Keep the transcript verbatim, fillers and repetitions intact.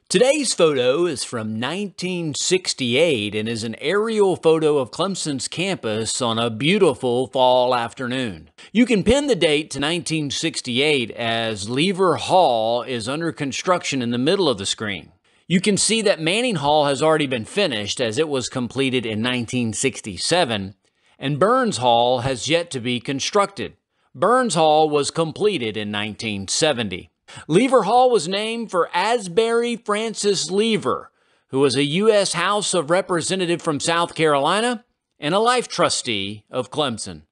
Today's photo is from nineteen sixty-eight and is an aerial photo of Clemson's campus on a beautiful fall afternoon. You can pin the date to nineteen sixty-eight as Byrnes Hall is under construction in the middle of the screen. You can see that Manning Hall has already been finished as it was completed in nineteen sixty-seven, and Byrnes Hall has yet to be constructed. Byrnes Hall was completed in nineteen seventy. Lever Hall was named for Asbury Francis Lever, who was a U S House of Representative from South Carolina and a life trustee of Clemson.